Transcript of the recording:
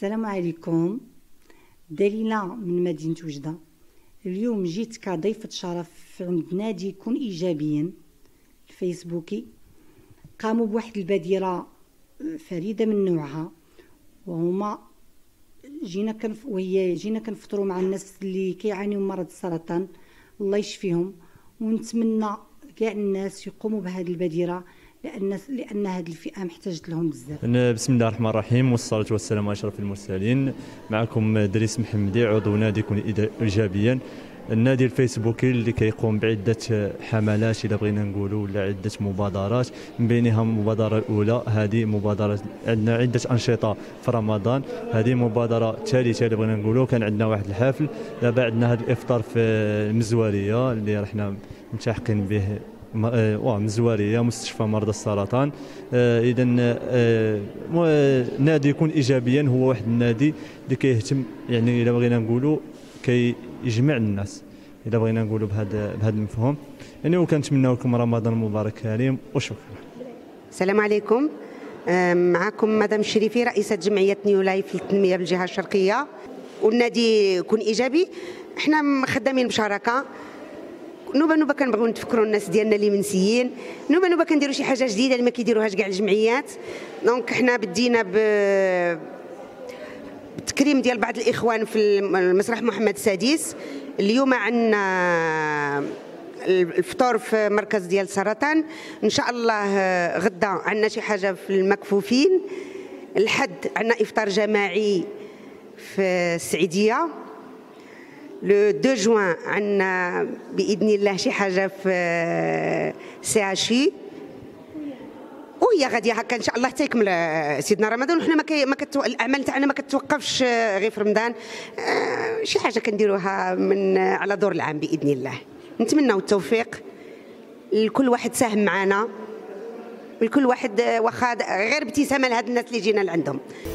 السلام عليكم. دليلة من مدينة وجدة. اليوم جيت كضيفة شرف عند نادي كن إيجابيا الفيسبوكي. قاموا بواحد البادرة فريدة من نوعها، وهما جينا كنفطروا مع الناس اللي كيعانيوا من مرض السرطان، الله يشفيهم. ونتمنى كاع الناس يقوموا بهذه البادرة لأن هذه الفئة محتاجة لهم بزاف. بسم الله الرحمن الرحيم، والصلاة والسلام على أشرف المرسلين. معكم دريس محمدي، عضو نادي كن إيجابيا، النادي الفيسبوكي اللي كيقوم بعدة حملات إلا بغينا نقولوا، ولا عدة مبادرات. من بينها المبادرة الأولى، هذه مبادرة عندنا عدة أنشطة في رمضان. هذه مبادرة الثالثة اللي بغينا نقولوا، كان عندنا واحد الحفل. دابا عندنا هذا الإفطار في المزوارية اللي رحنا ملتحقين به، مزوارية مستشفى مرضى السرطان. إذا نادي يكون إيجابيا هو واحد النادي اللي كيهتم، يعني إلا بغينا نقولوا كيجمع الناس، إلا بغينا نقولوا بهذا المفهوم يعني. وكنتمنى لكم رمضان مبارك كريم وشكرا. السلام عليكم، معكم مدام شريفي، رئيسة جمعية نيو لايف للتنمية بالجهة الشرقية. والنادي يكون إيجابي، احنا خدامين بشراكة. نوبه كنبغيو نتفكروا الناس ديالنا اللي منسيين، نوبه كنديروا شي حاجه جديده اللي ما كيديروهاش كاع الجمعيات. دونك حنا بدينا بالتكريم ديال بعض الاخوان في المسرح محمد السادس. اليوم عندنا الفطور في مركز ديال السرطان، ان شاء الله غدا عندنا شي حاجه في المكفوفين. الحد عندنا افطار جماعي في السعيديه. لو 2 جوان عندنا باذن الله شي حاجه في سي اتش اي، وهي غاديه هكا ان شاء الله حتى يكمل سيدنا رمضان. وحنا الاعمال تاعنا ما كتوقفش غير في رمضان. شي حاجه كنديروها من على دور العام باذن الله. نتمناو التوفيق لكل واحد ساهم معنا، ولكل واحد واخا غير ابتسامه لهاد الناس اللي جينا لعندهم.